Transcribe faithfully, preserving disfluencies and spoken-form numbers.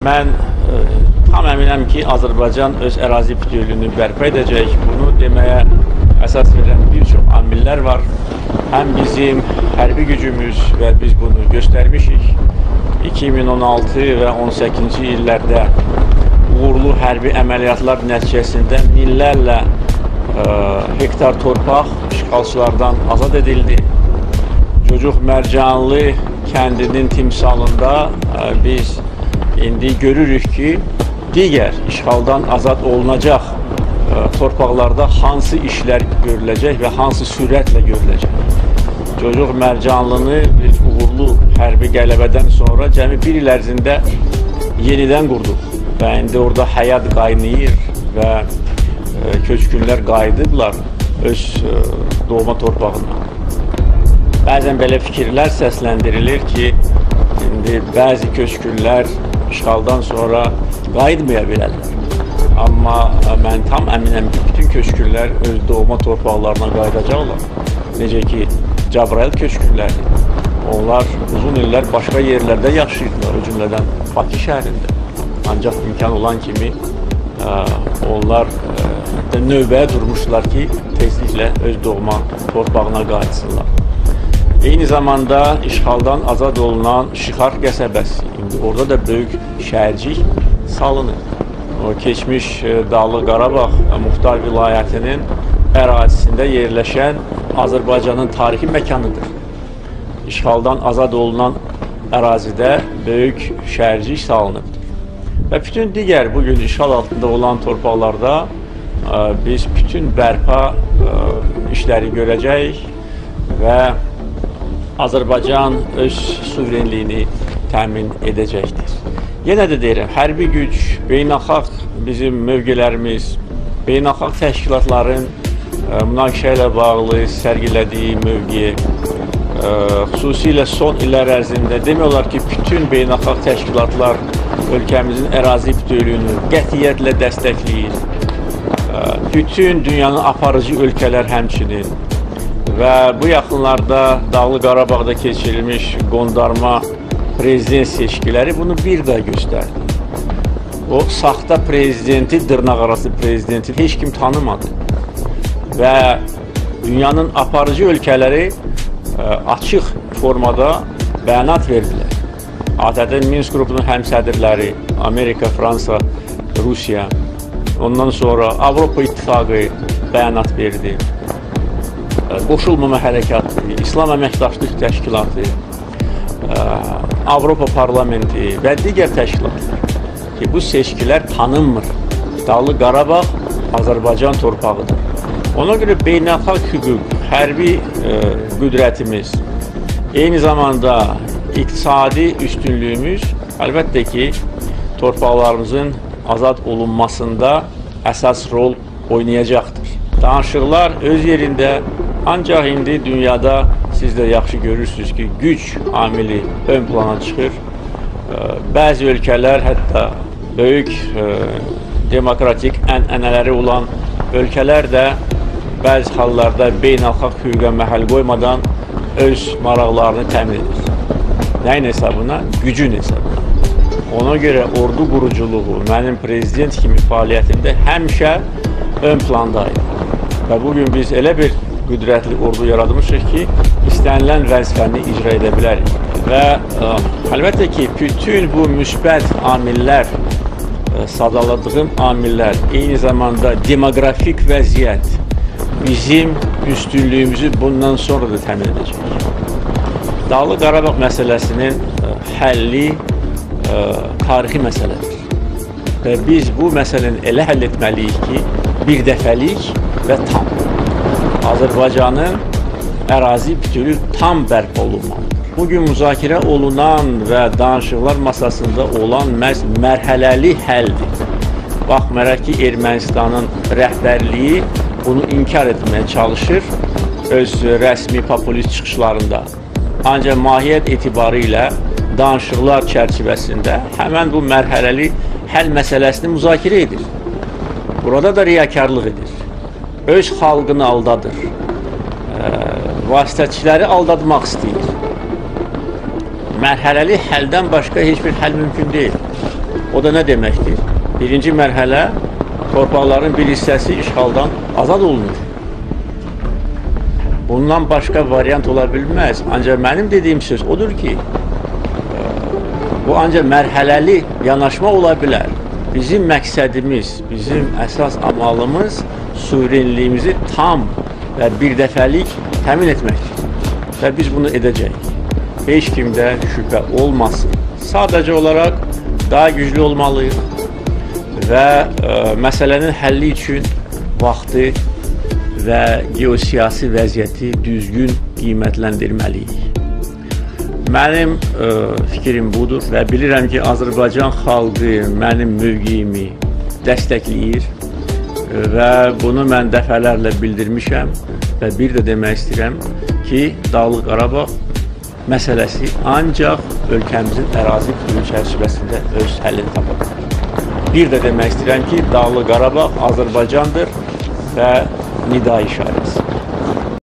Mən e, tam əminəm ki, Azərbaycan öz ərazi bütövlüyünü bərpa edəcək. Bunu deməyə əsas verən bir çox amillər var. Həm bizim hərbi gücümüz və biz bunu göstərmişik. iki min on altı və on səkkizinci illərdə uğurlu hərbi əməliyyatlar nəticəsində minlərlə e, hektar torpaq işğalçılardan azad edildi. Cocuq Mərcanlı kəndinin timsalında e, biz İndi görürük ki, digər işğaldan azad olunacaq e, torpaqlarda hansı işlər görüləcək və hansı sürətlə görüləcək. Cocuq Mərcanlını bir uğurlu hərbi qələbədən sonra cəmi bir il ərzində yenidən qurduq və indi orada həyat qaynayır və e, köçkünlər qayıdıblar öz e, doğma torpağına. Bəzən belə fikirlər səsləndirilir ki, indi bəzi köçkünlər işğaldan sonra qayıtmaya bilərlər. Amma mən tam əminəm ki, bütün köçkünlər öz doğma torpaqlarına qayıdacaqlar. Necə ki, Cəbrayıl köçkünləri. Onlar uzun illər başqa yerlərdə yaşayırdılar, o cümlədən Bakı şəhərində. Ancaq imkan olan kimi onlar növbəyə durmuşlar ki, tezliklə öz doğma torpağına qayıtsınlar. Eyni zamanda işğaldan azad olunan Şixar qəsəbəsi, indi orada da böyük şəhərcik salınır. O keçmiş Dağlıq Qarabağ Muxtar vilayətinin ərazisində yerləşən Azərbaycanın tarixi məkanıdır. İşğaldan azad olunan ərazidə böyük şəhərcik salınıbdır. Və bütün digər bugün işğal altında olan torpaqlarda biz bütün bərpa işləri görəcəyik və Azərbaycan öz suverenliyini təmin edəcəkdir. Yenə də deyirəm, hərbi güc, beynəlxalq bizim mövqelərimiz, beynəlxalq təşkilatların münaqişə ilə bağlı sərgilədiyi mövqe, xüsusilə son illər ərzində demək olar ki, bütün beynəlxalq təşkilatlar ölkəmizin ərazi bütövlüyünü qətiyyətlə dəstəkləyir. Bütün dünyanın aparıcı ölkələr həmçinin və bu yaxınlarda Dağlıq Qarabağda keçirilmiş qondarma prezident seçkiləri bunu bir daha göstərdi. O saxta prezidenti, dırnaqarası prezidenti heç kim tanımadı və dünyanın aparıcı ölkələri açıq formada bəyanat verdilər. Adətən Minsk qrupunun həmsədrləri Amerika, Fransa, Rusiya, ondan sonra Avropa İttifaqı bəyanat verdi. Qoşulmama hərəkatı, İslam Əməkdaşlıq Təşkilatı, Avropa Parlamenti və digər təşkilatlar ki, bu seçkilər tanınmır. Dağlıq Qarabağ Azərbaycan torpağıdır. Ona görə beynəlxalq hüquq, hərbi e, qüdrətimiz, eyni zamanda iqtisadi üstünlüyümüz əlbəttə ki, torpaqlarımızın azad olunmasında əsas rol oynayacaqdır. Danışıqlar öz yerində, ancaq indi dünyada siz də yaxşı görürsünüz ki, güc amili ön plana çıxır. Bəzi ölkələr, hətta böyük e, demokratik ənənələri olan ölkələr də bəzi hallarda beynəlxalq hüquqa məhəl qoymadan öz maraqlarını təmin edir. Nəyin hesabına? Gücün hesabına. Ona görə ordu quruculuğu mənim prezident kimi fəaliyyətimdə həmişə ön plandaydı. Və bugün biz elə bir qüdrətli ordu yaradmışıq ki, istənilən vəzifəni icra edə bilərik. Və ə, əlbəttə ki, bütün bu müsbət amillər, ə, sadaladığım amillər, eyni zamanda demoqrafik vəziyyət bizim üstünlüyümüzü bundan sonra da təmin edəcək. Dağlıq Qarabağ məsələsinin ə, həlli ə, tarixi məsələdir. Və biz bu məsələni elə həll etməliyik ki, bir dəfəlik və tam. Azərbaycanın ərazi bütövlüyü tam bərpa olunmalıdır. Bugün müzakirə olunan və danışıqlar masasında olan məhz mərhələli həldir. Baxmayaraq ki, Ermənistanın rəhbərliyi bunu inkar etməyə çalışır öz rəsmi populist çıxışlarında. Ancaq mahiyyət etibarı ilə danışıqlar çərçivəsində həmən bu mərhələli həll məsələsini müzakirə edir. Burada da riyakarlıq edir. Öz xalqını aldadır. E, vasitəçiləri aldadmaq istəyir. Mərhələli həldən başqa heç bir həll mümkün deyil. O O da ne demektir? Birinci mərhələ, torpaqların bir hissəsi işğaldan azad olunur. Bundan başqa variant ola bilməz. Ancaq mənim dediyim söz odur ki, bu ancaq mərhələli yanaşma ola bilər. Bizim məqsədimiz, bizim əsas amalımız suverenliyimizi tam və bir dəfəlik təmin etməkdir. Və biz bunu edəcəyik. Heç kimdə şübhə olmasın. Sadəcə olaraq daha güclü olmalıyıq və ə, məsələnin həlli üçün vaxtı və geosiyasi vəziyyəti düzgün qiymətləndirməliyik. Mənim ə, fikrim budur və bilirəm ki, Azərbaycan xalqı mənim mövqeyimi dəstəkləyir və bunu mən dəfələrlə bildirmişəm və bir də demək istəyirəm ki, Dağlıq Qarabağ məsələsi ancaq ölkəmizin ərazi bütövlüyü çərçivəsində öz həllini tapa bilər. Bir də demək istəyirəm ki, Dağlıq Qarabağ Azərbaycandır və nida işarəsi.